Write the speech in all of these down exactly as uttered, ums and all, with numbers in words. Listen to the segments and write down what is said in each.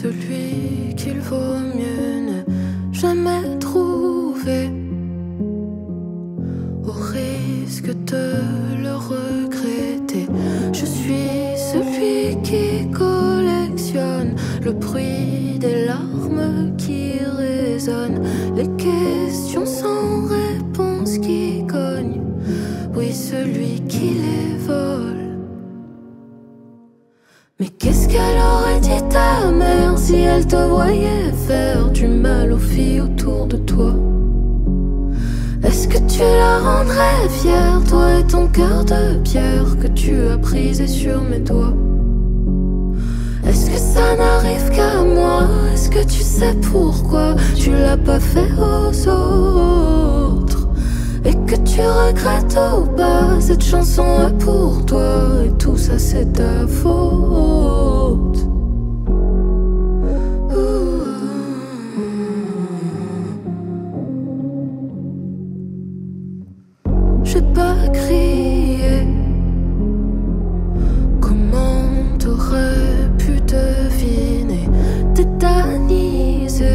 celui qu'il vaut mieux ne jamais trouver, au risque de le regretter. Je suis celui qui collectionne le bruit des larmes qui résonnent, les questions sans réponse qui cognent. Oui, celui qui les vole. Mais qu'est-ce qu'elle aurait dit ta mère si elle te voyait faire du mal aux filles autour de toi? Est-ce que tu la rendrais fière, toi et ton cœur de pierre que tu as brisé sur mes doigts? Est-ce que ça n'arrive qu'à moi? Est-ce que tu sais pourquoi tu l'as pas fait aux autres? Et que tu regrettes ou pas, cette chanson est pour toi, et tout ça c'est ta faute. J'ai pas crié. Comment t'aurais pu deviner, tétaniser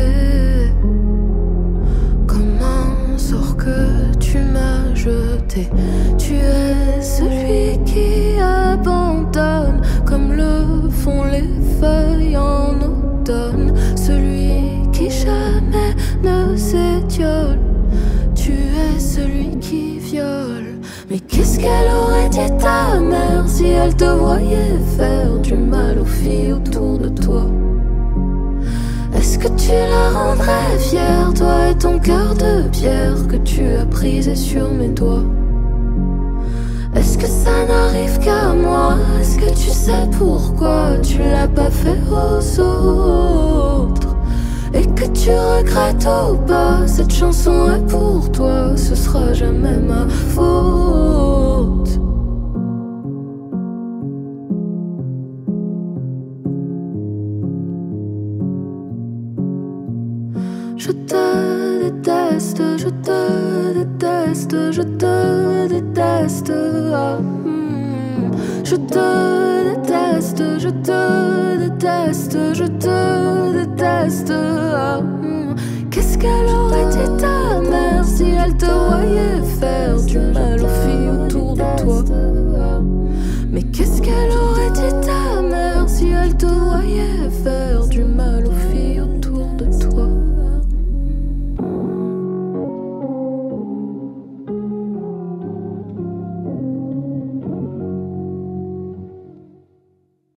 comme un sort que tu m'as jeté? Tu es celui qui abandonne comme le font les feuilles en automne, celui qui jamais ne s'étiole. Tu es celui qui viole. Mais qu'est-ce qu'elle aurait dit ta mère si elle te voyait faire du mal aux filles autour de toi? Est-ce que tu la rendrais fière, toi et ton cœur de pierre que tu as brisé sur mes doigts? Est-ce que ça n'arrive qu'à moi? Est-ce que tu sais pourquoi tu l'as pas fait aux autres? Et que tu regrettes ou pas, cette chanson est pour toi, ce sera jamais ma faute. Je te déteste, je te déteste, je te déteste. Ah, mm. Je te déteste, je te déteste, je te déteste. Ah, mm. Qu'est-ce qu'elle aurait dit ta mère si elle te voyait faire